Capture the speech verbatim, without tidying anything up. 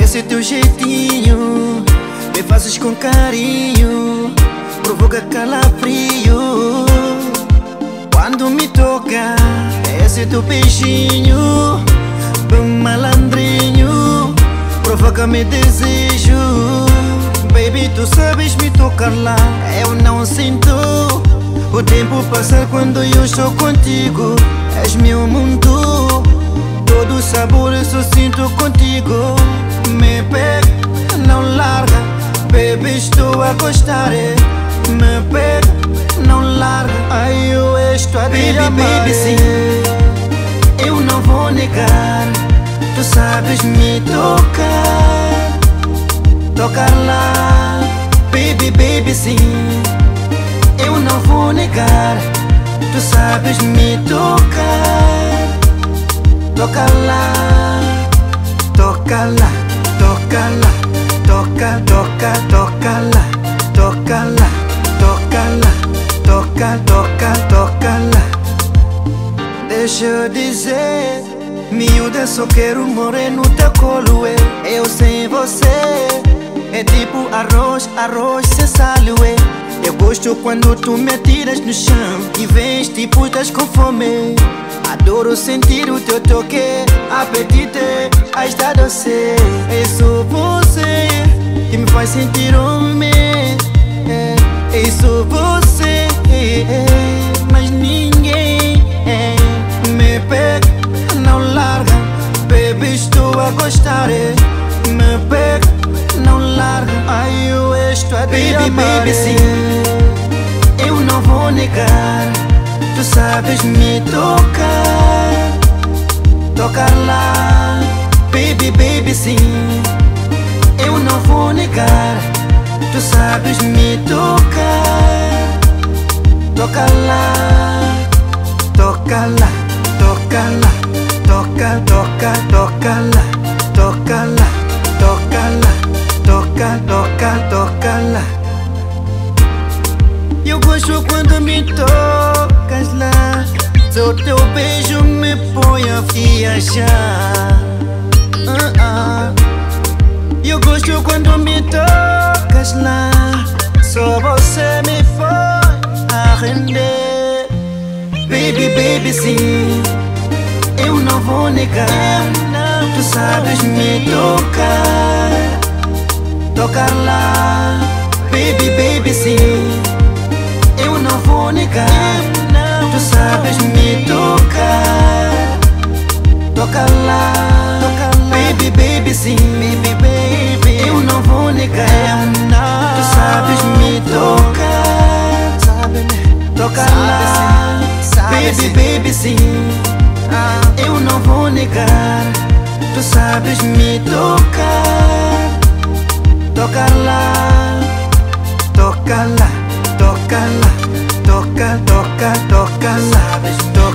esse teu jeitinho, me fazes com carinho, provoca calafrio. Quando me toca, esse teu beijinho, bem malandrinho, provoca-me desejo. Baby, tu sabes me tocar lá, eu não sinto o tempo passar quando eu estou contigo. És meu mundo, todo o sabor eu só sinto contigo. Me pega, não larga, baby, estou a gostar. Me pega, não larga, ai eu estou a te amar. Baby, baby, sim, eu não vou negar, tu sabes me tocar, tocar lá. Baby, baby, sim, eu não vou negar, tu sabes me tocar, tocar lá, toca lá, toca lá, toca, toca, toca lá, toca lá, toca lá, toca, toca, toca lá. Deixa eu dizer, miúda, só quero morrer no teu colo. Eu, eu sem você é tipo arroz, arroz sem sal. Eu gosto quando tu me tiras no chão e vens tipo estás com fome. Adoro sentir o teu toque, apetite, a estar doce. É só você que me faz sentir homem. É, é só você, é, é, mas ninguém é. Me pega, não larga, baby, estou a gostar. É. Me pega, não larga, ai eu estou a te amar. Baby, baby, sim, eu não vou negar, tu sabes me tocar, tocar lá. Baby, baby, sim, eu não vou negar, tu sabes me tocar, tocar lá, toca lá, toca lá, toca, toca, toca lá, toca lá, toca lá, toca, toca, toca lá. Eu gosto quando me tocas lá, só teu beijo me põe a viajar. uh -uh. Eu gosto quando me tocas lá, só você me põe a render. Baby, baby, sim, eu não vou negar, tu sabes me tocar, tocar lá. Baby, baby, sim, eu não vou negar, tu sabes me tocar, tocar lá. Baby, baby, sim, baby, baby, eu não vou negar, tu sabes me tocar, tocar lá. Baby, baby, sim, eu não vou negar, tu sabes me tocar, tocar lá, toca lá, toca lá, toca, toca, toca lá.